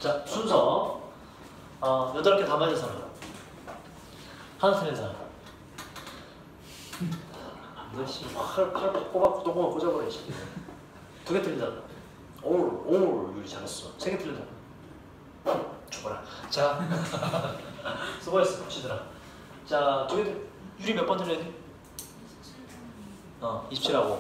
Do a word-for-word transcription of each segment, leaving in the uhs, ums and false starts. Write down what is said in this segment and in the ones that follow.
자, 순서. 어, 여덟 개 다 맞은 사람. 하나 틀린 사람. 너 씨, 칼, 칼 꼽아, 똥구멍 꽂아버려, 씨. 두 개 틀린 사람. 오, 오, 유리 잘했어. 세 개 틀린 사람. 죽어라. 자, 수고했어, 치들아. 자, 두 개, 유리 몇 번 틀려야 돼? 어, 이십칠하고.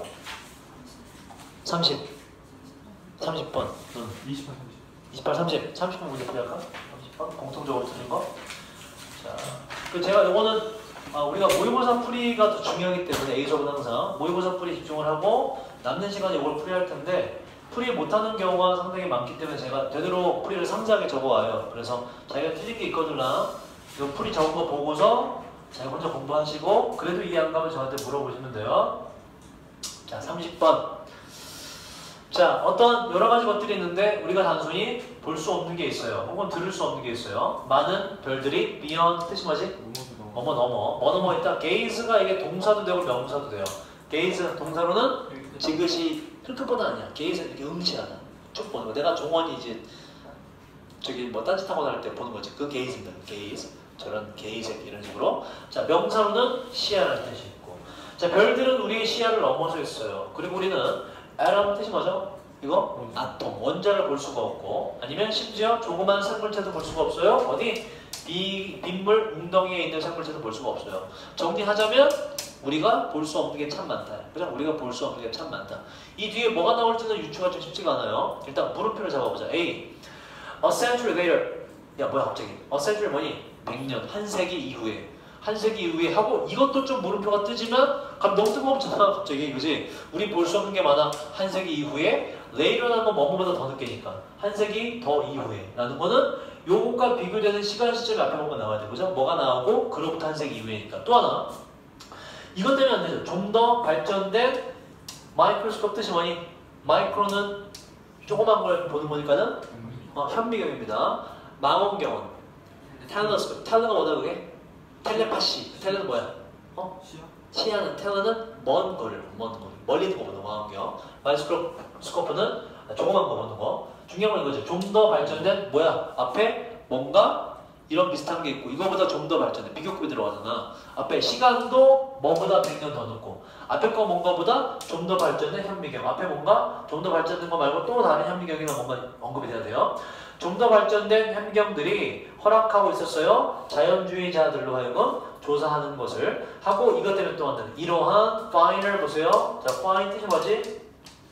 삼십. 삼십 번. 응. 이십팔, 삼십. 이십팔, 삼십. 삼십 번 문제 풀이할까? 삼십 번? 공통적으로 틀린 거. 자, 그 제가 요거는 아, 우리가 모의고사 풀이가 더 중요하기 때문에 A 수업은 항상 모의고사 풀이 집중을 하고 남는 시간에 이걸 풀이할 텐데 풀이 못하는 경우가 상당히 많기 때문에 제가 되도록 풀이를 상세하게 적어와요. 그래서 자기가 틀린 게 있거든요. 이 풀이 적은 거 보고서 자기 혼자 공부하시고 그래도 이해 안 가면 저한테 물어보시면 돼요. 자, 삼십 번. 자, 어떤 여러 가지 것들이 있는데 우리가 단순히 볼 수 없는 게 있어요. 혹은 들을 수 없는 게 있어요. 많은 별들이 beyond 뜻이 뭐지? 넘어 넘어. 뭐 넘어 있다? gaze가 이게 동사도 되고 명사도 돼요. gaze 동사로는 지그시 힐끗보다 아니야. gaze 이렇게 응시하다. 쭉 보는 거. 내가 종원이 이제 저기 뭐 딴짓하고 날 때 보는 거지. 그 gaze입니다. gaze. 저런 gaze 이런 식으로. 자, 명사로는 시야라는 뜻이 있고. 자, 별들은 우리의 시야를 넘어서 있어요. 그리고 우리는 atom 뜻이 뭐죠? 이거? 아톰. 원자를 볼 수가 없고 아니면 심지어 조그만 생물체도 볼 수가 없어요. 어디? 이 빗물 웅덩이에 있는 생물체도 볼 수가 없어요. 정리하자면 우리가 볼 수 없는 게 참 많다. 그죠? 우리가 볼 수 없는 게 참 많다. 이 뒤에 뭐가 나올지는 유추가 좀 쉽지가 않아요. 일단 물음표를 잡아보자. A. A century later. 야 뭐야 갑자기. A century 뭐니? 백 년. 한 세기 이후에. 한 세기 이후에 하고 이것도 좀 물음표가 뜨지만 그럼 너무 뜬금없잖아 갑자기. 그지? 우리 볼 수 없는 게 많아. 한 세기 이후에. later라는 건 뭐뭐보다 더 늦게니까. 한 세기 더 이후에. 라는 거는 요것과 비교되는 시간 시점이 앞에 뭔가 나와야 돼. 그죠? 뭐가 나오고 그로부터 한 세기 이후에니까. 또 하나. 이것 때문에 안 되죠. 좀 더 발전된 마이크로스코프 뜻이 뭐니? 마이크로는 조그만 걸 보는 거니까는 어, 현미경입니다. 망원경은 텔레스코프. 텔레가 뭐다 그게? 텔레파시. 텔레는 뭐야? 어? 시야? 시야는 텔레는 먼 거를 먼 거. 멀리 있는 거 보는 망원경. 마이크로스코프는 조그만 거 보는 거. 중요한 건 이거죠. 좀 더 발전된 뭐야? 앞에 뭔가 이런 비슷한 게 있고 이거보다 좀 더 발전된 비교급이 들어가잖아. 앞에 시간도 뭐보다 백 년 더 늦고 앞에 거 뭔가보다 좀 더 발전된 현미경. 앞에 뭔가 좀 더 발전된 거 말고 또 다른 현미경이나 뭔가 언급이 돼야 돼요. 좀 더 발전된 현미경들이 허락하고 있었어요. 자연주의자들로 하여금 조사하는 것을 하고 이것 때문에 또 한다는 이러한 fine을 보세요. 자, fine 뜻이 뭐지?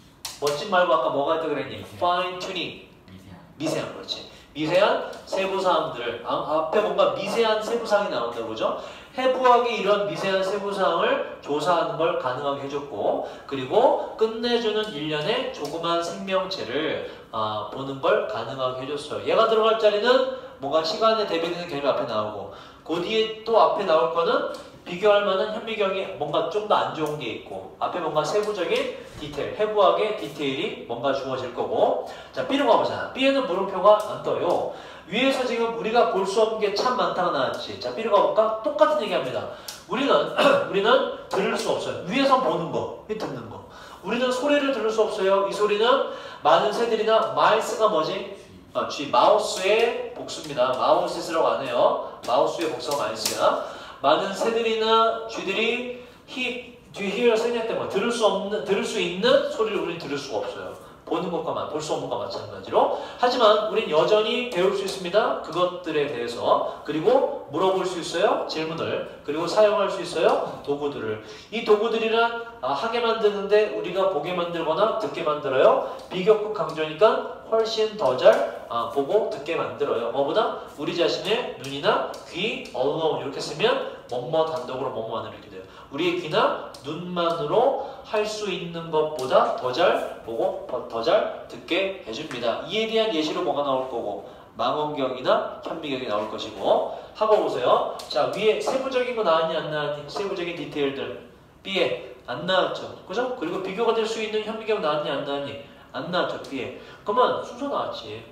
멋진 말고 아까 뭐가 있다 그랬니? fine tuning. 미세한. 미세한 그렇지. 미세한 세부사항들을 아, 앞에 뭔가 미세한 세부사항이 나온다고 그러죠? 해부학이 이런 미세한 세부사항을 조사하는 걸 가능하게 해줬고 그리고 끝내주는 일련의 조그만 생명체를 아, 보는 걸 가능하게 해줬어요. 얘가 들어갈 자리는 뭔가 시간에 대비되는 개념이 앞에 나오고 그 뒤에 또 앞에 나올 거는 비교할 만한 현미경이 뭔가 좀 더 안 좋은 게 있고 앞에 뭔가 세부적인 디테일, 해부학의 디테일이 뭔가 주어질 거고 자, B로 가보자. B에는 물음표가 안 떠요. 위에서 지금 우리가 볼 수 없는 게 참 많다가 나왔지. 자, B로 가볼까? 똑같은 얘기합니다. 우리는 우리는 들을 수 없어요. 위에서 보는 거, 듣는 거. 우리는 소리를 들을 수 없어요. 이 소리는 많은 새들이나 마이스가 뭐지? 아, G, 마우스의 복수입니다. 마우스라고 안 해요. 마우스의 복수가 마이스야. 많은 새들이나 쥐들이 he, do you hear 소리 때문에 들을 수 없는, 들을 수 있는 소리를 우리는 들을 수가 없어요. 보는 것과 볼 수 없는 것과 마찬가지로. 하지만 우린 여전히 배울 수 있습니다. 그것들에 대해서. 그리고 물어볼 수 있어요. 질문을. 그리고 사용할 수 있어요. 도구들을. 이 도구들이란 아, 하게 만드는데 우리가 보게 만들거나 듣게 만들어요. 비교급 강조니까 훨씬 더 잘 아, 보고 듣게 만들어요. 뭐보다? 우리 자신의 눈이나 귀, alone 이렇게 쓰면 뭐뭐 단독으로 뭐뭐만으로 이렇게 돼요. 우리의 귀나 눈만으로 할 수 있는 것보다 더 잘 보고 더 잘 듣게 해줍니다. 이에 대한 예시로 뭐가 나올 거고 망원경이나 현미경이 나올 것이고 하고 보세요. 자, 위에 세부적인 거 나왔니 안 나왔니? 세부적인 디테일들 B에 안 나왔죠. 그죠? 그리고 비교가 될 수 있는 현미경 나왔니 안 나왔니? 안 나왔죠. B에. 그러면 순서 나왔지.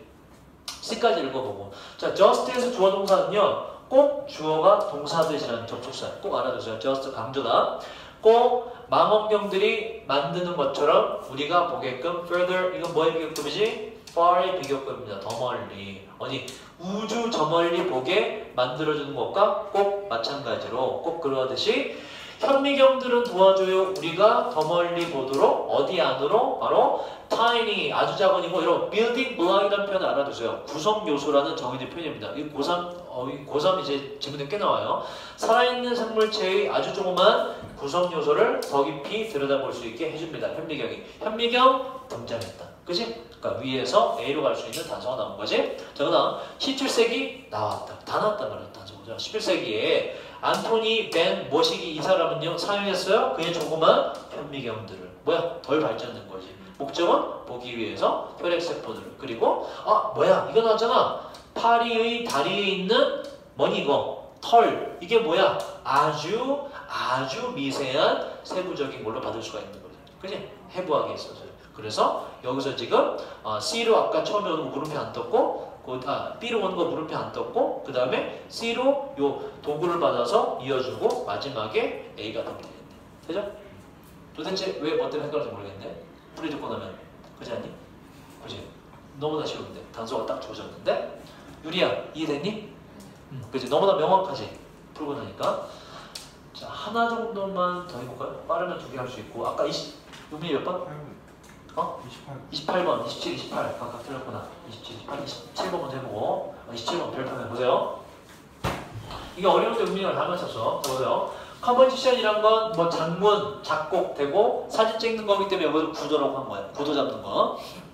C까지 읽어보고. 자, just에서 주어 동사는요. 꼭 주어가 동사듯이라는 접속사. 꼭 알아두세요. just 강조다. 꼭 망원경들이 만드는 것처럼 우리가 보게끔 further 이건 뭐의 비교급이지? far의 비교급입니다. 더 멀리. 어디 우주 저 멀리 보게 만들어주는 것과 꼭 마찬가지로 꼭 그러하듯이 현미경들은 도와줘요. 우리가 더 멀리 보도록 어디 안으로? 바로 tiny 아주 작은이고 이런 building block이라는 표현 알아두세요. 구성 요소라는 정의된 표현입니다. 이 고삼 어, 이 고삼 이제 지문에 꽤 나와요. 살아있는 생물체의 아주 조그만 구성 요소를 더 깊이 들여다볼 수 있게 해줍니다. 현미경이. 현미경 등장했다. 그지? 그러니까 위에서 A로 갈 수 있는 단서가 나온 거지. 자, 그다음 십칠 세기 나왔다. 다 나왔단 말이야. 단서죠. 십일 세기에 안토니 벤 머시기 이 사람은요 사용했어요. 그의 조그만 현미경들을. 뭐야? 덜 발전된 거지. 목적은 보기 위해서 혈액세포들을. 그리고 아 뭐야? 이거 나왔잖아. 파리의 다리에 있는 뭐니 이거? 털. 이게 뭐야? 아주 아주 미세한 세부적인 걸로 받을 수가 있는 거죠. 그지? 해부학에 있어서. 그래서 여기서 지금 어, C로 아까 처음에 오는 거 물음표 안 떴고 그, 아, B로 오는 거 물음표 안 떴고 그 다음에 C로 요 도구를 받아서 이어주고 마지막에 A가 되면 되겠네. 되죠? 도대체 왜 뭐 때문에 헷갈릴지 모르겠네. 풀이 듣고 나면 그지 않니? 그지? 너무나 쉬운데 단서가 딱 주어졌는데 유리야 이해됐니? 음, 그지? 너무나 명확하지? 풀고 나니까 자 하나 정도만 더 해볼까요? 빠르면 두 개 할 수 있고 아까 이십 유민이 몇 번? 어? 이십팔. 이십팔 번, 이십칠, 이십팔 각각 틀렸구나. 이십칠, 이십팔, 이십칠 번 먼저 해보고 이십칠 번 별표 해보세요. 이게 어려운데 은민이가 다 맞췄어. 보세요. 컴포지션이란 건 뭐 장문, 작곡 되고 사진 찍는 거기 때문에 이걸 구도라고 한 거야. 구도 잡는 거.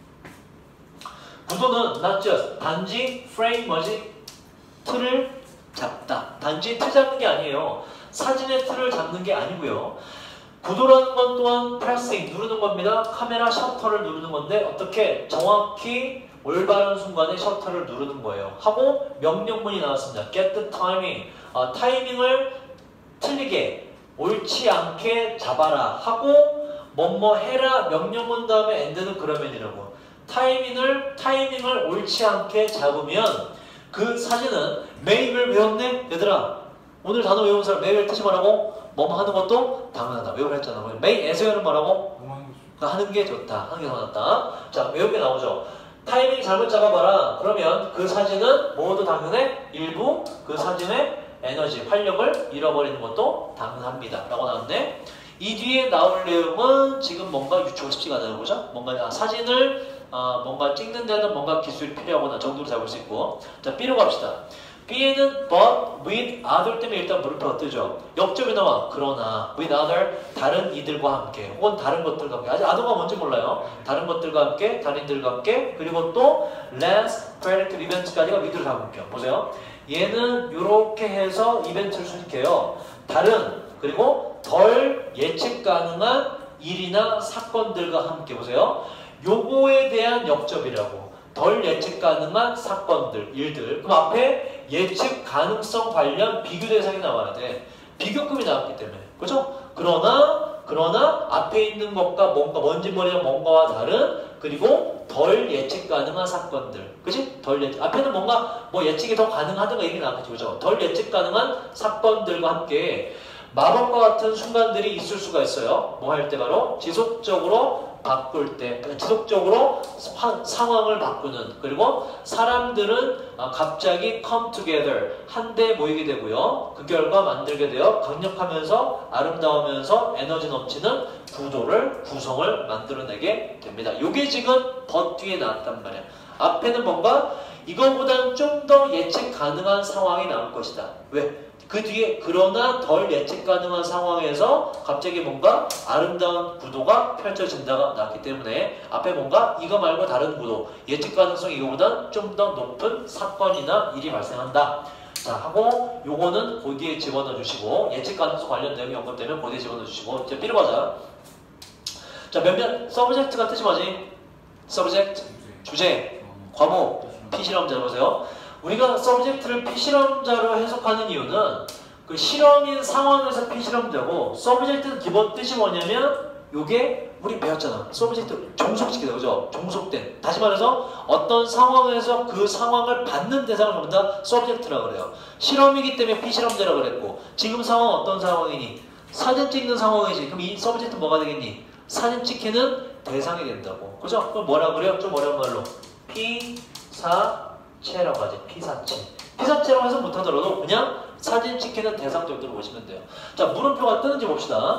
구도는 not just 단지 프레임 뭐지? 틀을 잡다. 단지 틀 잡는 게 아니에요. 사진의 틀을 잡는 게 아니고요. 구도라는 건 또한 프레싱 누르는 겁니다. 카메라 셔터를 누르는 건데 어떻게 정확히 올바른 순간에 셔터를 누르는 거예요. 하고 명령문이 나왔습니다. Get the timing. 어, 타이밍을 틀리게 옳지 않게 잡아라 하고 뭐뭐 해라 명령문 다음에 end는 그러면이라고. 타이밍을 타이밍을 옳지 않게 잡으면 그 사진은 매일을 외웠네? 얘들아 오늘 단어 외운 사람 매일 뜻이 뭐라고? 뭐뭐 하는 것도 당연하다. 외우라 했잖아. 매일에서는 뭐라고? 하는 게 좋다. 하는 게 더 낫다. 자, 외우게 나오죠. 타이밍 잘못 잡아봐라. 그러면 그 사진은 모두 당연해? 일부 그 사진의 에너지, 활력을 잃어버리는 것도 당연합니다. 라고 나왔네. 이 뒤에 나올 내용은 지금 뭔가 유추가 쉽지가 않아요. 보죠? 뭔가 아, 사진을 아, 뭔가 찍는 데는 뭔가 기술이 필요하거나 정도로 잡을 수 있고. 자, B로 갑시다. B에는 but with other 때문에 일단 물음표가 뜨죠. 역접이 나와. 그러나 with other 다른 이들과 함께 혹은 다른 것들과 함께. 아직 other가 뭔지 몰라요. 다른 것들과 함께, 다른들과 함께 그리고 또 less predicted events까지가 with로 다 묶여. 보세요. 얘는 이렇게 해서 이벤트를 수식해요. 다른 그리고 덜 예측 가능한 일이나 사건들과 함께. 보세요. 요거에 대한 역접이라고. 덜 예측 가능한 사건들, 일들. 그럼 앞에 예측 가능성 관련 비교 대상이 나와야 돼. 비교급이 나왔기 때문에. 그죠? 그러나, 그러나 앞에 있는 것과 뭔가, 뭔지 모르는 뭔가와 다른, 그리고 덜 예측 가능한 사건들. 그지? 덜 예측. 앞에는 뭔가 뭐 예측이 더 가능하다가 얘기 나왔겠죠. 그죠? 덜 예측 가능한 사건들과 함께 마법과 같은 순간들이 있을 수가 있어요. 뭐 할 때 바로 지속적으로 바꿀 때, 지속적으로 사, 상황을 바꾸는. 그리고 사람들은 갑자기 come together 한데 모이게 되고요. 그 결과 만들게 되어 강력하면서 아름다우면서 에너지 넘치는 구도를 구성을 만들어내게 됩니다. 요게 지금 더 뒤에 나왔단 말이야. 앞에는 뭔가 이거보다는 좀 더 예측 가능한 상황이 나올 것이다. 왜? 그 뒤에 그러나 덜 예측 가능한 상황에서 갑자기 뭔가 아름다운 구도가 펼쳐진다가 나왔기 때문에 앞에 뭔가 이거 말고 다른 구도 예측 가능성이 이거보다 좀 더 높은 사건이나 일이 발생한다. 자 하고 요거는 거기에 집어넣어 주시고 예측 가능성 관련 내용이 언급되면 거기에 집어넣어 주시고 이제 B로 가자. 자 몇몇 서브젝트가 뜻이 뭐지? 서브젝트 주제 과목 피실험자 보세요. 우리가 서브젝트를 피실험자로 해석하는 이유는 그 실험인 상황에서 피실험자고 서브젝트는 기본 뜻이 뭐냐면 요게 우리 배웠잖아. 서브젝트 종속시키다. 그죠? 종속된. 다시 말해서 어떤 상황에서 그 상황을 받는 대상을 전부 다 서브젝트라고 그래요. 실험이기 때문에 피실험자라고 그랬고 지금 상황 어떤 상황이니? 사진 찍는 상황이지. 그럼 이 서브젝트 뭐가 되겠니? 사진 찍히는 대상이 된다고. 그죠? 그럼 뭐라 그래요? 좀 어려운 말로. 피사체라고 하지. 피사체. 피사체라고 해서 못하더라도 그냥 사진 찍히는 대상 정도로 보시면 돼요. 자, 물음표가 뜨는지 봅시다.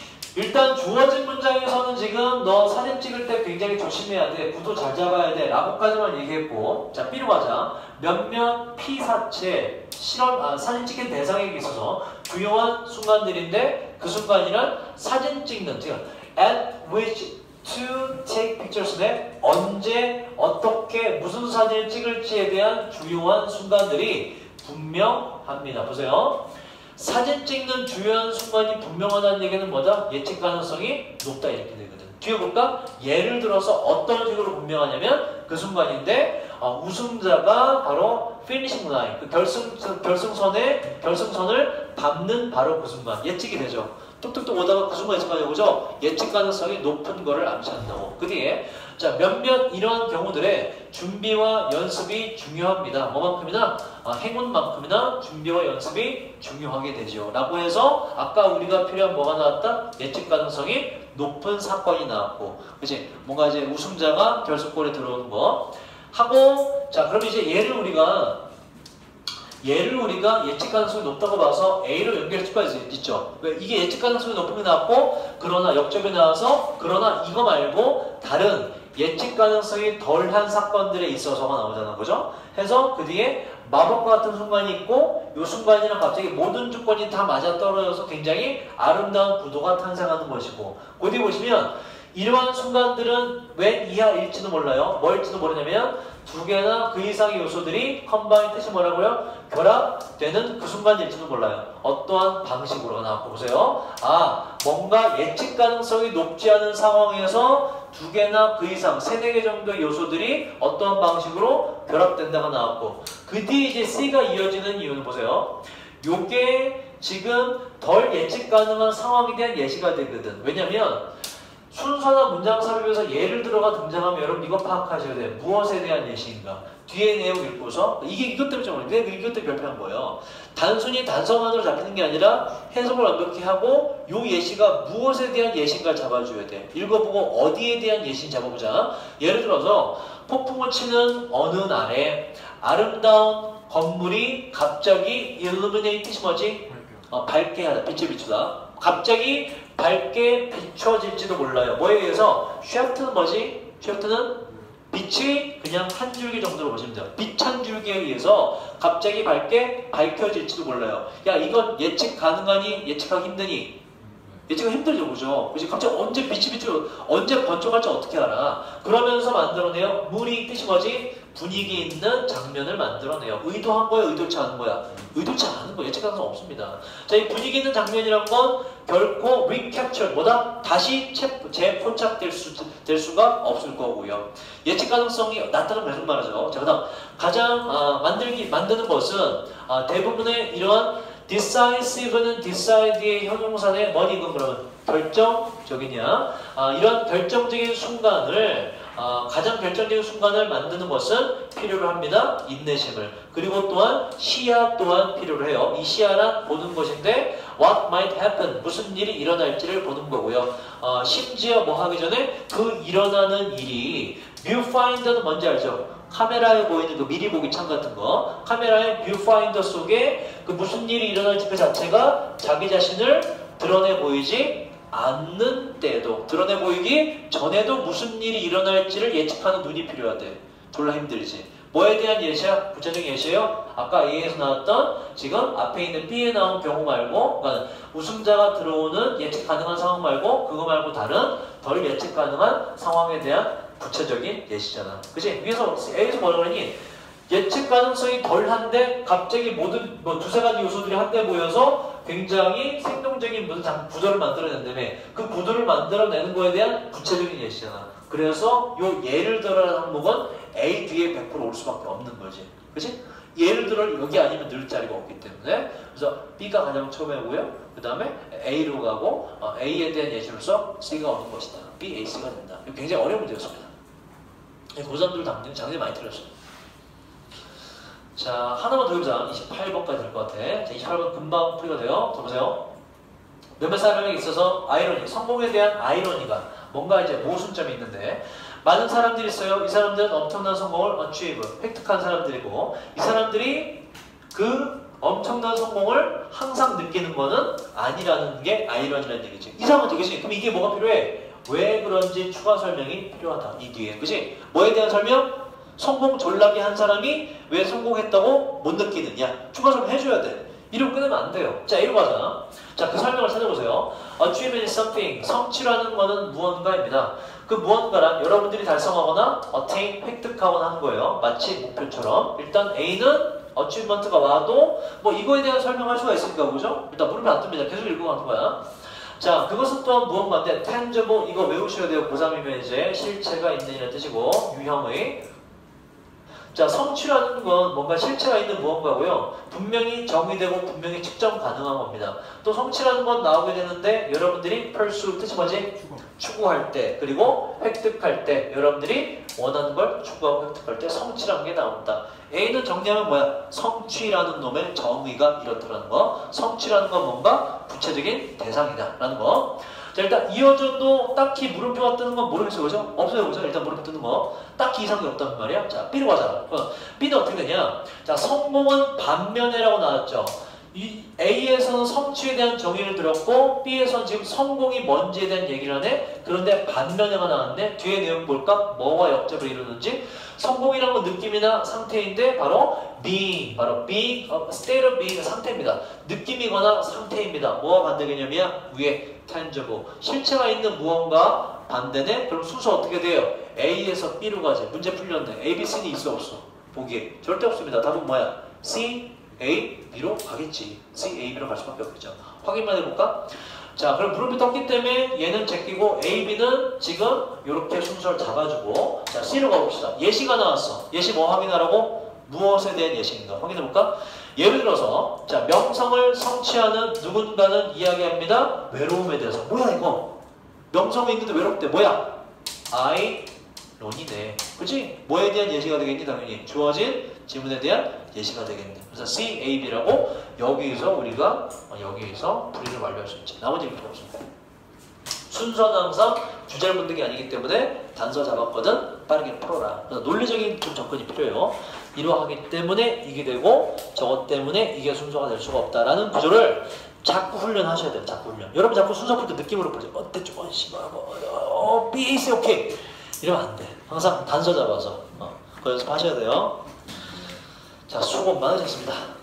일단 주어진 문장에서는 지금 너 사진 찍을 때 굉장히 조심해야 돼. 구도 잘 잡아야 돼. 라고까지만 얘기했고, 자, B로 가자. 몇몇 피사체, 실험, 아, 사진 찍힌 대상에게 있어서 중요한 순간들인데 그 순간이란 사진 찍는, 지금 at which to take pictures인데 언제, 어떻게, 무슨 사진을 찍을지에 대한 주요한 순간들이 분명합니다. 보세요. 사진 찍는 주요한 순간이 분명하다는 얘기는 뭐다? 예측 가능성이 높다 이렇게 되거든. 뒤에 볼까? 예를 들어서 어떤 식으로 분명하냐면 그 순간인데 어, 우승자가 바로 피니싱 라인, 그 결승, 결승선에, 결승선을 밟는 바로 그 순간 예측이 되죠. 뚝뚝뚝 오다가 그 순간 예측하냐고 그죠? 예측 가능성이 높은 거를 암시한다고. 그 뒤에 자, 몇몇 이러한 경우들의 준비와 연습이 중요합니다. 뭐만큼이나? 아, 행운만큼이나 준비와 연습이 중요하게 되죠. 라고 해서 아까 우리가 필요한 뭐가 나왔다? 예측 가능성이 높은 사건이 나왔고, 그치? 뭔가 이제 우승자가 결승골에 들어오는 거 하고, 자, 그럼 이제 얘를 우리가 얘를 우리가 예측 가능성이 높다고 봐서 A로 연결할 수가 있죠. 왜? 이게 예측 가능성이 높은 게 나왔고, 그러나 역접이 나와서, 그러나 이거 말고 다른 예측 가능성이 덜한 사건들에 있어서가 나오잖아. 그죠? 해서 그 뒤에 마법과 같은 순간이 있고, 이 순간이랑 갑자기 모든 조건이 다 맞아떨어져서 굉장히 아름다운 구도가 탄생하는 것이고, 그 뒤에 보시면 이러한 순간들은 웬 이하일지도 몰라요. 뭐일지도 모르냐면 두 개나 그 이상의 요소들이 컴바인 뜻이 뭐라고요? 결합되는 그 순간일지도 몰라요. 어떠한 방식으로 나왔고 보세요. 아, 뭔가 예측 가능성이 높지 않은 상황에서 두 개나 그 이상, 세네 개 정도의 요소들이 어떠한 방식으로 결합된다가 나왔고, 그 뒤에 이제 C가 이어지는 이유는 보세요. 요게 지금 덜 예측 가능한 상황에 대한 예시가 되거든. 왜냐면 순서나 문장 삽입에서 예를 들어가 등장하면 여러분 이거 파악하셔야 돼요. 무엇에 대한 예시인가? 뒤에 내용 읽고서 이게 이것 때문에 좀 어려워요. 내가 이것 때문에 별표한 거예요. 단순히 단서만으로 잡히는 게 아니라 해석을 완벽히 하고 요 예시가 무엇에 대한 예시인가 잡아줘야 돼. 읽어보고 어디에 대한 예시인지 잡아보자. 예를 들어서 폭풍을 치는 어느 날에 아름다운 건물이 갑자기 illuminate이 뭐지? 어, 밝게 하다. 빛을 비추다. 갑자기 밝게 비춰질지도 몰라요. 뭐에 의해서? 샤프트는 뭐지? 샤프트는 빛이 그냥 한 줄기 정도로 보시면 돼요. 빛 한 줄기에 의해서 갑자기 밝게 밝혀질지도 몰라요. 야, 이건 예측 가능하니? 예측하기 힘드니? 예측하기 힘들죠, 그죠? 그치? 갑자기 언제 빛이 비추, 언제 번쩍할지 어떻게 알아? 그러면서 만들어내요. 물이 뜻이 뭐지? 분위기 있는 장면을 만들어내요. 의도한 거야, 의도치 않은 거야? 의도치 않은 거, 예측 가능성 없습니다. 자, 이 분위기 있는 장면이란 건 결코 recapture, 뭐다? 다시 재포착될 수, 될 수가 없을 거고요. 예측 가능성이 낮다는 무슨 말이죠? 자, 그 다음 가장 아, 만들기, 만드는 것은 아, 대부분의 이러한 decisive는 decide의 형용사네. 뭐니 이건 그러면? 결정적이냐? 아, 이런 결정적인 순간을 아, 가장 결정적인 순간을 만드는 것은 필요로 합니다. 인내심을. 그리고 또한 시야 또한 필요로 해요. 이 시야란 보는 것인데 what might happen, 무슨 일이 일어날지를 보는 거고요. 어, 심지어 뭐 하기 전에 그 일어나는 일이 viewfinder는 뭔지 알죠? 카메라에 보이는 그 미리 보기 창 같은 거, 카메라의 viewfinder 속에 그 무슨 일이 일어날지 그 자체가 자기 자신을 드러내 보이지 않는 때도, 드러내 보이기 전에도 무슨 일이 일어날지를 예측하는 눈이 필요하대. 졸라 힘들지. 뭐에 대한 예시야? 구체적인 예시예요? 아까 A에서 나왔던 지금 앞에 있는 B에 나온 경우 말고, 그러니까 우승자가 들어오는 예측 가능한 상황 말고 그거 말고 다른 덜 예측 가능한 상황에 대한 구체적인 예시잖아. 그치? 위에서 A에서 뭐라고 그러니? 예측 가능성이 덜한데 갑자기 모든 뭐 두세 가지 요소들이 한데 모여서 굉장히 생동적인 무슨 장, 구도를 만들어낸다며. 그 구도를 만들어내는 거에 대한 구체적인 예시잖아. 그래서 요 예를 들어라는 항목은 A 뒤에 백 퍼센트 올 수밖에 없는 거지. 그치? 예를 들어 여기 아니면 늘 자리가 없기 때문에. 그래서 B가 가장 처음에 오고요. 그 다음에 A로 가고 어, A에 대한 예시로서 C가 오는 것이다. B, A, C가 된다. 이거 굉장히 어려운 문제였습니다. 고삼들 당연히 장난이 많이 틀렸어요. 자, 하나만 더 해보자. 이십팔 번까지 될 것 같아. 자, 이십팔 번 금방 풀이가 돼요. 자, 보세요. 몇몇 사람에게 있어서 아이러니, 성공에 대한 아이러니가 뭔가 이제 모순점이 있는데 많은 사람들이 있어요. 이 사람들은 엄청난 성공을 achieve, 획득한 사람들이고 이 사람들이 그 엄청난 성공을 항상 느끼는 거는 아니라는 게 아이러니라는 얘기지. 이상하지, 그치? 그럼 이게 뭐가 필요해? 왜 그런지 추가 설명이 필요하다. 이 뒤에, 그치? 뭐에 대한 설명? 성공 전락이 한 사람이 왜 성공했다고 못 느끼느냐? 추가 설명 해줘야 돼. 이러고 끊으면 안 돼요. 자, 이러고 하자. 자, 그 설명을 찾아보세요. Achievement is something. 성취라는 거는 무언가입니다. 그 무언가란 여러분들이 달성하거나 attain, 획득하거나 하는 거예요. 마치 목표처럼. 일단 A는 achievement가 와도 뭐 이거에 대한 설명할 수가 있으니까, 그죠? 일단 물음이 안 뜹니다. 계속 읽고 가는 거야. 자, 그것은 또한 무언가인데 tangible, 이거 외우셔야 돼요. 고삼이면 이제 실체가 있는 이라는 뜻이고 유형의. 자, 성취라는 건 뭔가 실체가 있는 무언가고요. 분명히 정의되고 분명히 측정 가능한 겁니다. 또 성취라는 건 나오게 되는데 여러분들이 pursue, 뜻이 뭐지? 추구. 추구할 때, 그리고 획득할 때 여러분들이 원하는 걸 추구하고 획득할 때 성취라는 게 나온다. A는 정리하면 뭐야? 성취라는 놈의 정의가 이렇다는 거. 성취라는 건 뭔가 구체적인 대상이다 라는 거. 자, 일단 이어져도 딱히 물음표가 뜨는 건 모르겠어요, 그죠? 없어요, 그죠? 일단 물음표 뜨는 거 딱히 이상이 없단 말이야. 자, B로 가자. 어, B는 어떻게 되냐? 자, 성공은 반면에라고 나왔죠. 이 A에서는 성취에 대한 정의를 들었고 B에서는 지금 성공이 뭔지에 대한 얘기를 하네. 그런데 반면에가 나왔네. 뒤에 내용 볼까? 뭐와 역접을 이루는지. 성공이라는 건 느낌이나 상태인데 바로 being, 바로 being, state of being 상태입니다. 느낌이거나 상태입니다. 뭐와 반대 개념이야? 위에 tangible, 실체가 있는 무언가 반대네? 그럼 순서 어떻게 돼요? A에서 B로 가지. 문제 풀렸네. A, B, C는 있어 없어? 보기에 절대 없습니다. 답은 뭐야? C, A, B로 가겠지. C, A, B로 갈 수밖에 없겠죠. 확인만 해볼까? 자, 그럼 물음표 떴기 때문에 얘는 제끼고 A, B는 지금 이렇게 순서를 잡아주고 자, C로 가봅시다. 예시가 나왔어. 예시 뭐 확인하라고? 무엇에 대한 예시인가? 확인해볼까? 예를 들어서 자, 명성을 성취하는 누군가는 이야기합니다. 외로움에 대해서. 뭐야 이거? 명성이 있는데 외롭대. 뭐야? 아이론이네. 그치? 뭐에 대한 예시가 되겠니? 당연히 주어진 지문에 대한 예시가 되겠네. 그래서 C, A, B라고 여기에서 우리가 여기에서 분리를 완료할 수 있지. 나머지 필요 없습니다. 순서는 항상 주제를 묻는 게 아니기 때문에 단서 잡았거든 빠르게 풀어라. 그래서 논리적인 좀 접근이 필요해요. 이러하기 때문에 이게 되고 저것 때문에 이게 순서가 될 수가 없다라는 구조를 자꾸 훈련하셔야 돼요. 자꾸 훈련. 여러분 자꾸 순서 풀 때 느낌으로 풀죠. 어때 좀 어씨발 뭐 어, B, C 오케이 이러면 안 돼. 항상 단서 잡아서 어, 그 연습하셔야 돼요. 자, 수고 많으셨습니다.